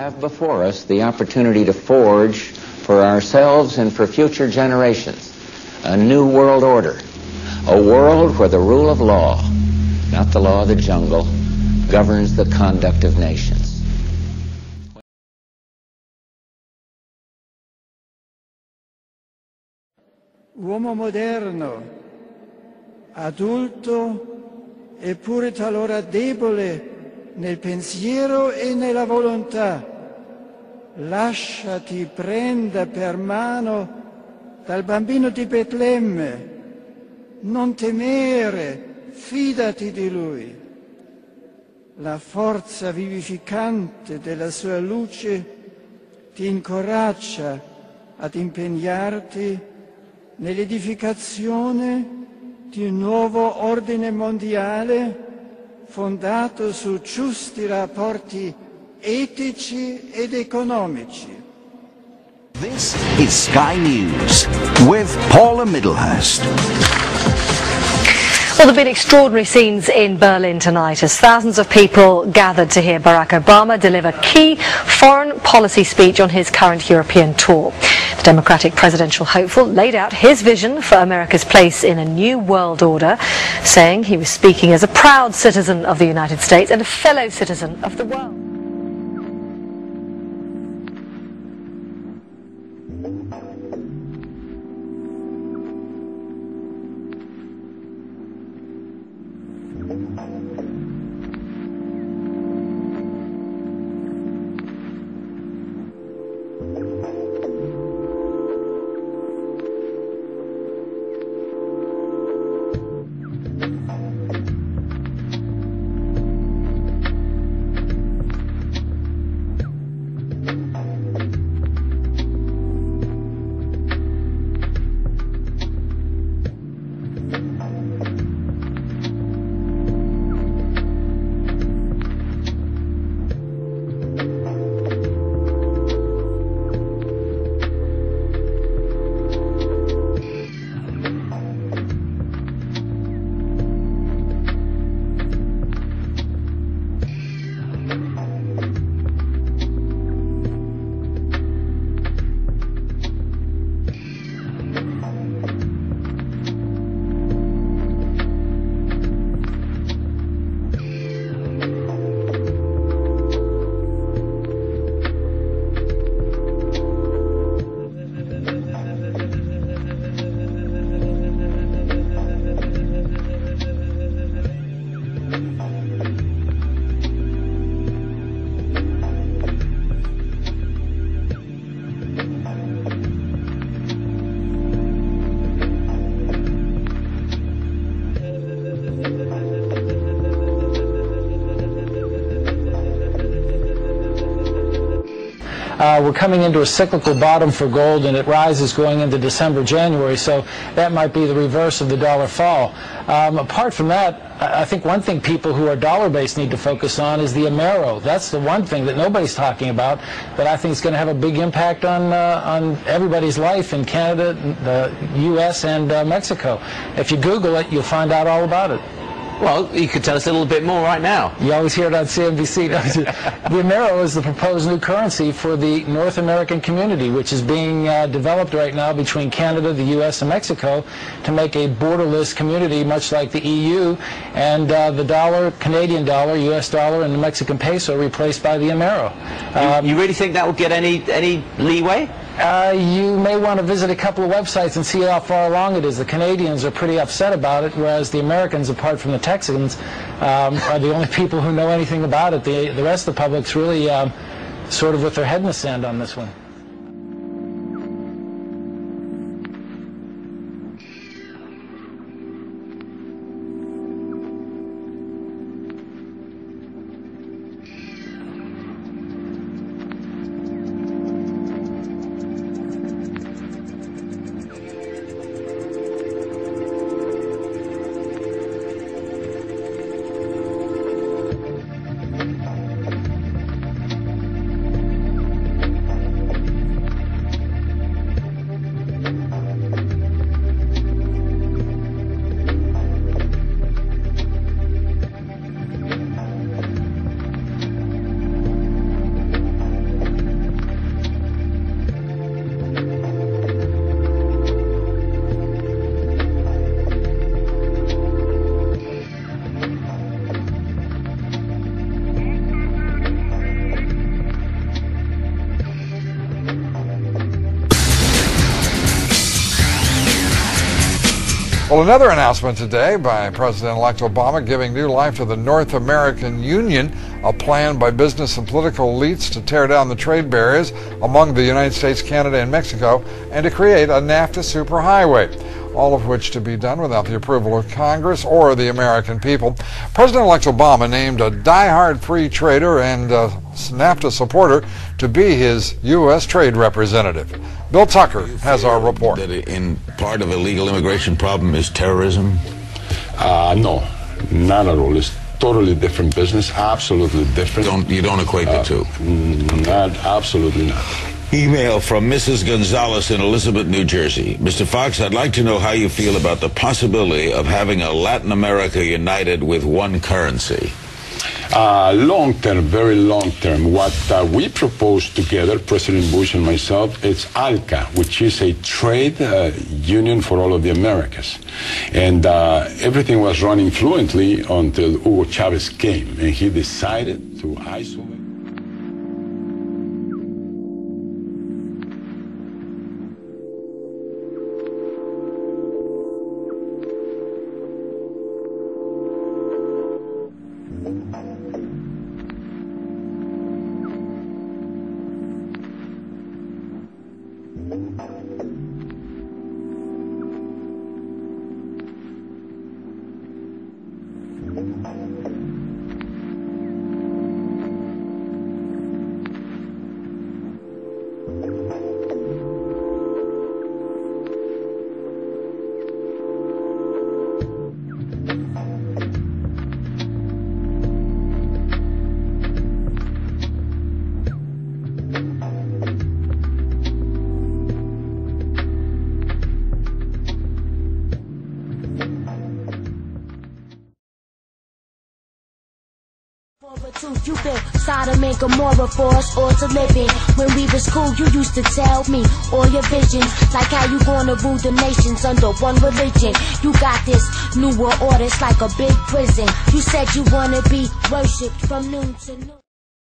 have before us the opportunity to forge for ourselves and for future generations a new world order, a world where the rule of law, not the law of the jungle, governs the conduct of nations. Uomo moderno, adulto, eppure talora debole nel pensiero e nella volontà, lasciati prenda per mano dal bambino di Betlemme, non temere, fidati di lui. La forza vivificante della sua luce ti incoraggia ad impegnarti nell'edificazione di un nuovo ordine mondiale fondato su giusti rapporti etici ed economici. This is Sky News with Paula Middlehurst. Well, there have been extraordinary scenes in Berlin tonight as thousands of people gathered to hear Barack Obama deliver key foreign policy speech on his current European tour. The Democratic presidential hopeful laid out his vision for America's place in a new world order, saying he was speaking as a proud citizen of the United States and a fellow citizen of the world. We're coming into a cyclical bottom for gold, and it rises going into December, January, so that might be the reverse of the dollar fall. Apart from that, I think one thing people who are dollar-based need to focus on is the Amero. That's the one thing that nobody's talking about, but I think it's going to have a big impact on everybody's life in Canada, the U.S., and Mexico. If you Google it, you'll find out all about it. Well, you could tell us a little bit more right now. You always hear it on CNBC. The Amero is the proposed new currency for the North American community, which is being developed right now between Canada, the U.S., and Mexico to make a borderless community, much like the EU, and the dollar, Canadian dollar, U.S. dollar, and the Mexican peso replaced by the Amero. You really think that will get any leeway? You may want to visit a couple of websites and see how far along it is. The Canadians are pretty upset about it, whereas the Americans, apart from the Texans, are the only people who know anything about it. The rest of the public's really sort of with their head in the sand on this one. Well, another announcement today by President-elect Obama giving new life to the North American Union, a plan by business and political elites to tear down the trade barriers among the United States, Canada, and Mexico, and to create a NAFTA superhighway, all of which to be done without the approval of Congress or the American people. President-elect Obama named a die-hard free trader and NAFTA supporter to be his U.S. trade representative. Bill Tucker has our report. That in part of a legal immigration problem is terrorism? No, not at all. It's totally different business, absolutely different. You don't equate the two? Absolutely not. Email from Mrs. Gonzalez in Elizabeth, New Jersey. Mr. Fox, I'd like to know how you feel about the possibility of having a Latin America united with one currency. Long term, very long term. What we proposed together, President Bush and myself, it's ALCA, which is a trade union for all of the Americas. And everything was running fluently until Hugo Chavez came, and he decided to isolate. You built Sodom and Gomorrah for us all to live in. When we was cool, you used to tell me all your visions, like how you gonna rule the nations under one religion. You got this new world order, it's like a big prison. You said you wanna be worshipped from noon to noon.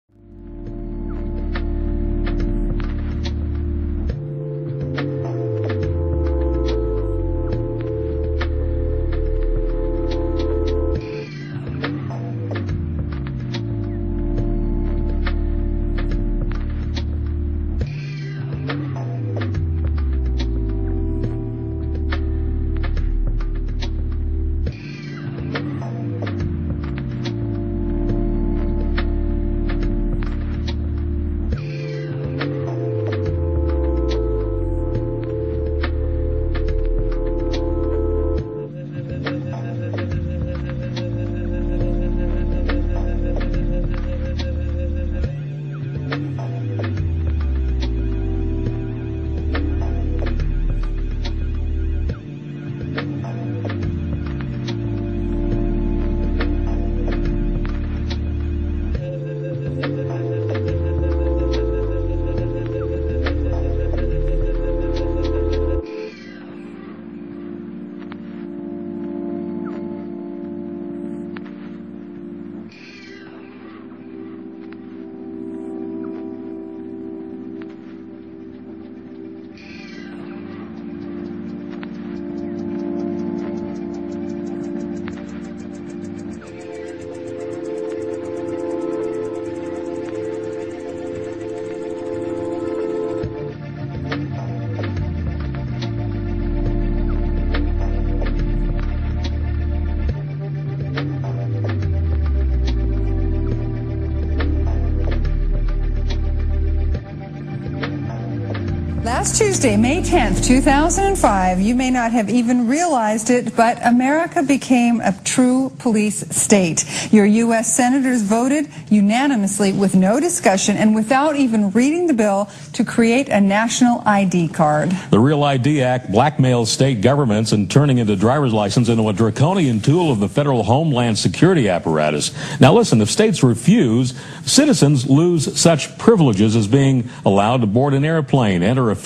Last Tuesday, May 10th, 2005, you may not have even realized it, but America became a true police state. Your U.S. senators voted unanimously with no discussion and without even reading the bill to create a national ID card. The Real ID Act blackmails state governments and turning into driver's license into a draconian tool of the federal homeland security apparatus. Now listen, if states refuse, citizens lose such privileges as being allowed to board an airplane, enter a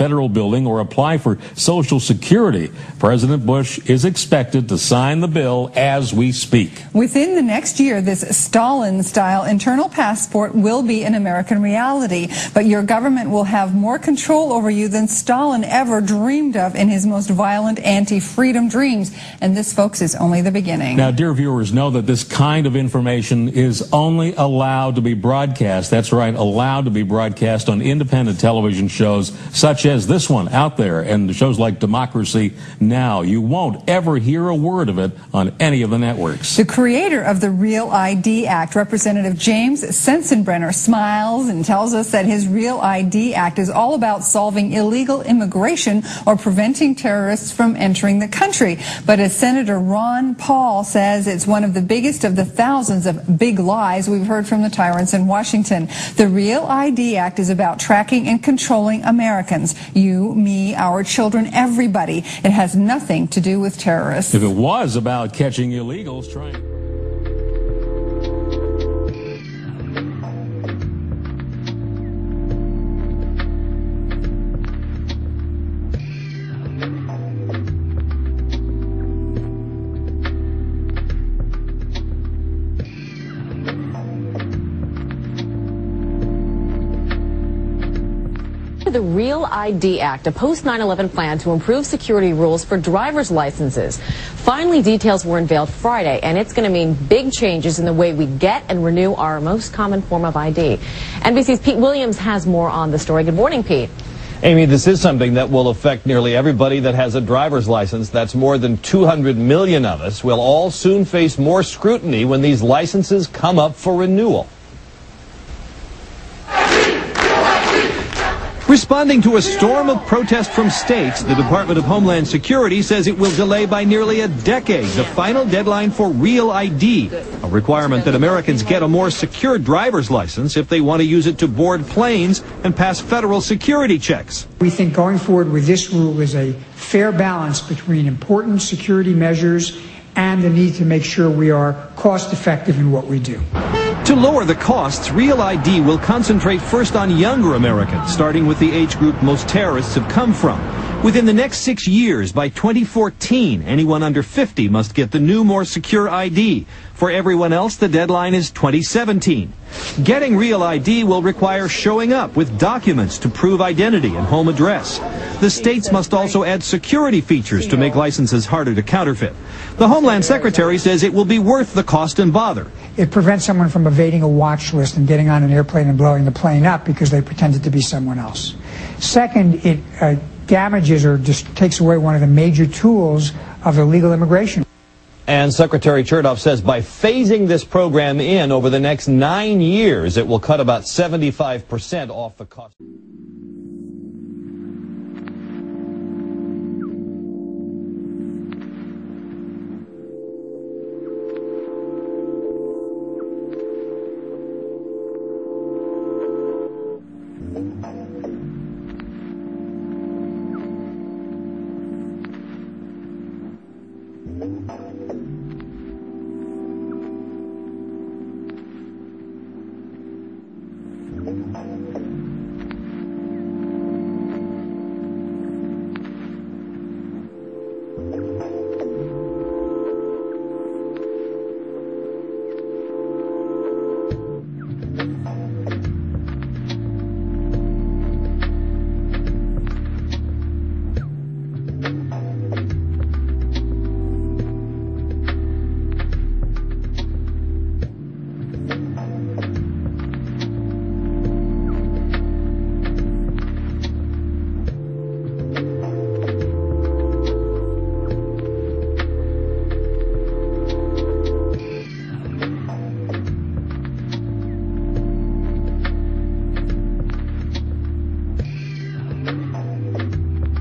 federal building or apply for Social Security. President Bush is expected to sign the bill as we speak. Within the next year, this Stalin-style internal passport will be an American reality, but your government will have more control over you than Stalin ever dreamed of in his most violent anti-freedom dreams. And this, folks, is only the beginning. Now, dear viewers, know that this kind of information is only allowed to be broadcast. That's right, allowed to be broadcast on independent television shows such as this one out there and shows like Democracy Now! You won't ever hear a word of it on any of the networks. The creator of the Real ID Act, Representative James Sensenbrenner, smiles and tells us that his Real ID Act is all about solving illegal immigration or preventing terrorists from entering the country. But as Senator Ron Paul says, it's one of the biggest of the thousands of big lies we've heard from the tyrants in Washington. The Real ID Act is about tracking and controlling Americans. You, me, our children, everybody. It has nothing to do with terrorists. If it was about catching illegals trying... The Real ID Act, a post-9/11 plan to improve security rules for driver's licenses. Finally, details were unveiled Friday, and it's going to mean big changes in the way we get and renew our most common form of ID. NBC's Pete Williams has more on the story. Good morning, Pete. Amy, this is something that will affect nearly everybody that has a driver's license. That's more than 200 million of us. We'll all soon face more scrutiny when these licenses come up for renewal. Responding to a storm of protest from states, the Department of Homeland Security says it will delay by nearly a decade the final deadline for Real ID, a requirement that Americans get a more secure driver's license if they want to use it to board planes and pass federal security checks. We think going forward with this rule is a fair balance between important security measures and the need to make sure we are cost effective in what we do. To lower the costs, Real ID will concentrate first on younger Americans, starting with the age group most terrorists have come from. Within the next 6 years, by 2014, anyone under 50 must get the new, more secure ID. For everyone else, the deadline is 2017. Getting Real ID will require showing up with documents to prove identity and home address. The states must also add security features to make licenses harder to counterfeit. The Homeland Secretary says it will be worth the cost and bother. It prevents someone from evading a watch list and getting on an airplane and blowing the plane up because they pretended to be someone else. Second, it damages or just takes away one of the major tools of illegal immigration. And Secretary Chertoff says by phasing this program in over the next 9 years, it will cut about 75% off the cost.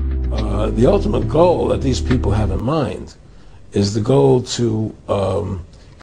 The ultimate goal that these people have in mind is the goal to